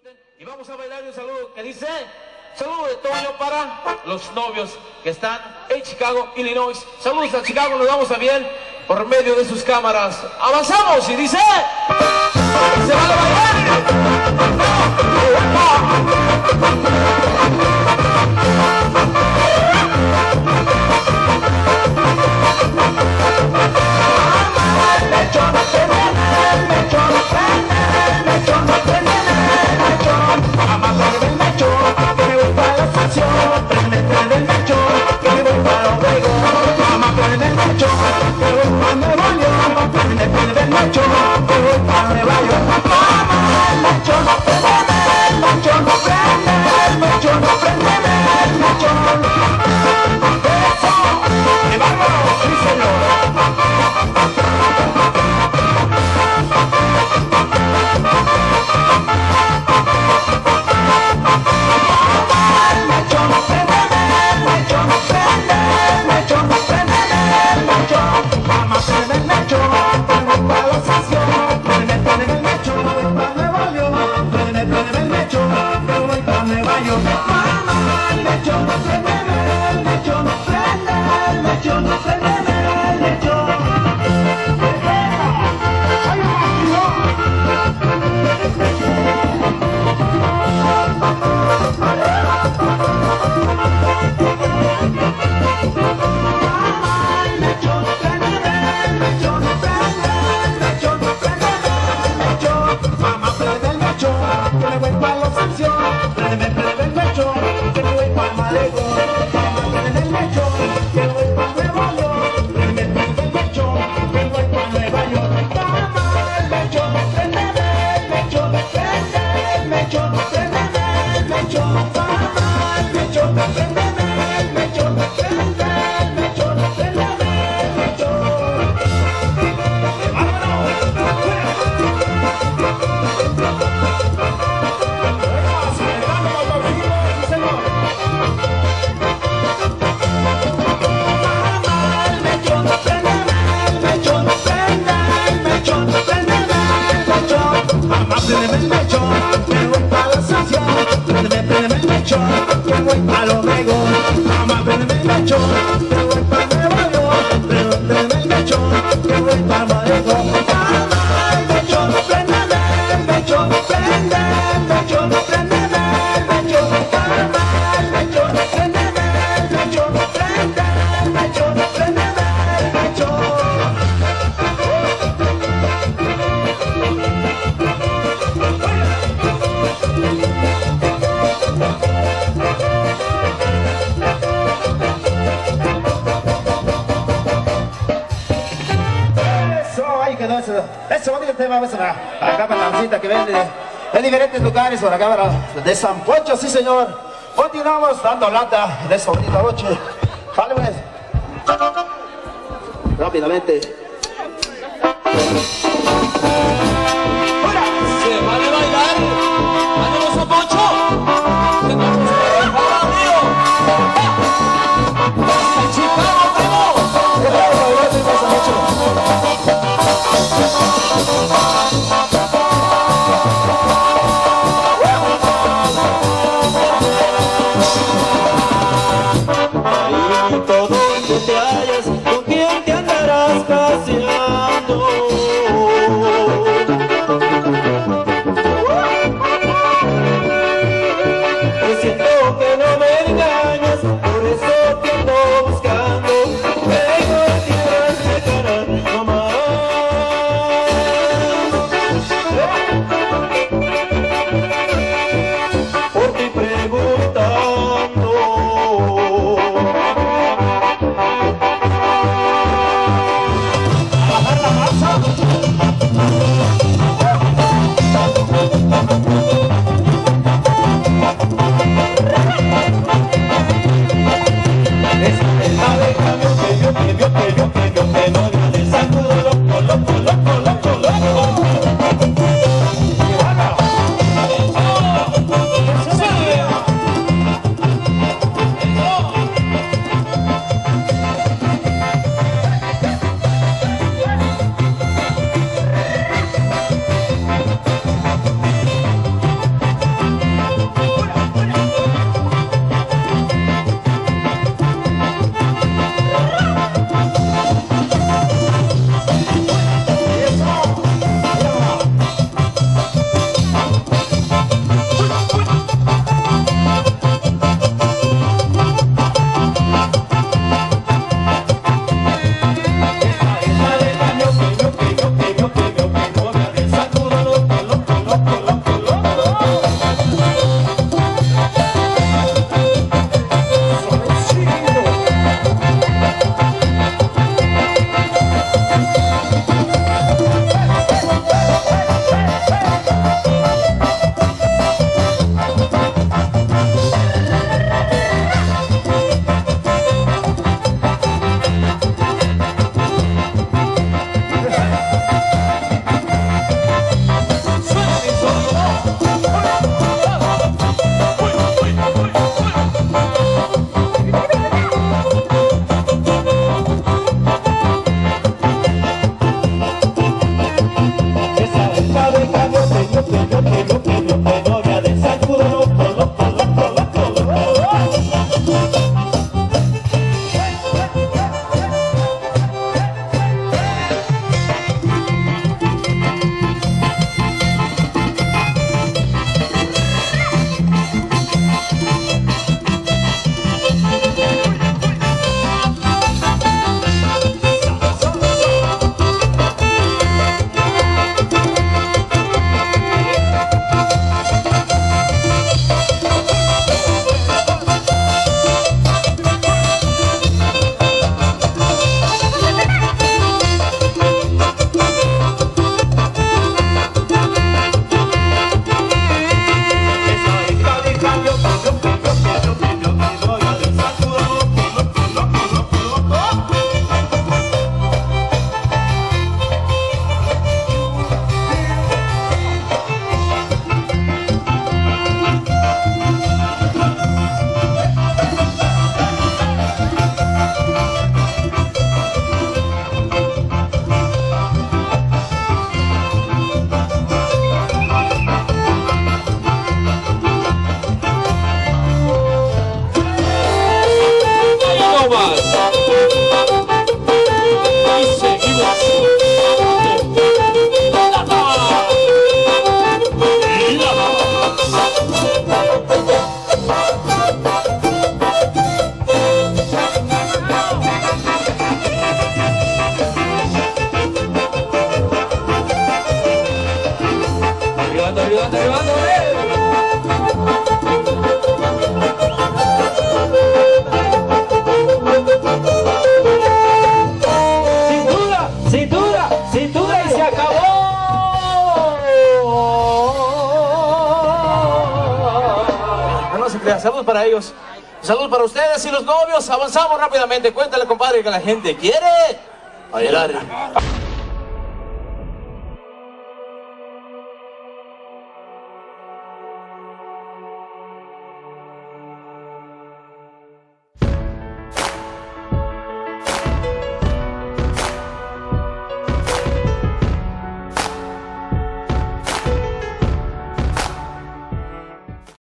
Y vamos a bailar un saludo que dice, saludo de Toño para los novios que están en Chicago, Illinois. Saludos a Chicago, nos vamos a bien por medio de sus cámaras. Avanzamos y dice, se van a bailar. Ese bonito tema, pues, acá para la visita que vende de diferentes lugares por acá de San Poncho, sí señor. Continuamos dando lata de esa bonita noche. Vale, pues. Rápidamente. Se vale bailar. ¡Ánimo, San Poncho! ¡Chicago, Donde te hallas, con quien te andarás paseando. Sin duda y se acabó. No se crea, salud para ellos. Salud para ustedes y los novios. Avanzamos rápidamente. Cuéntale, compadre, que la gente quiere bailar.